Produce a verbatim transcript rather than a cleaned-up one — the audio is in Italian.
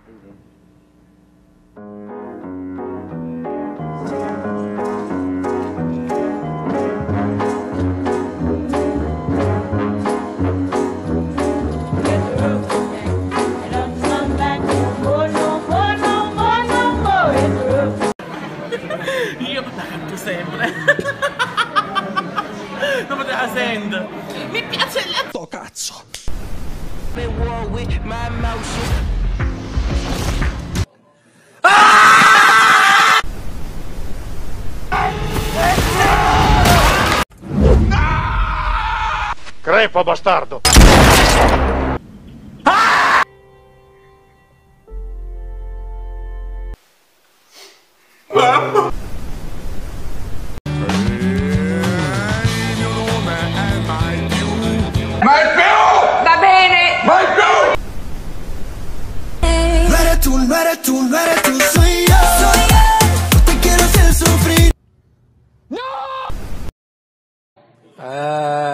Io la canto sempre. Non poteva sentire. Mi piace il sto cazzo. Crepa, bastardo! Mamma! Mai più! Va bene! Mai più! No eres tú, no eres tú, no eres tú, soy yo. Soy yo. No te quiero hacer sufrir. No! Uh...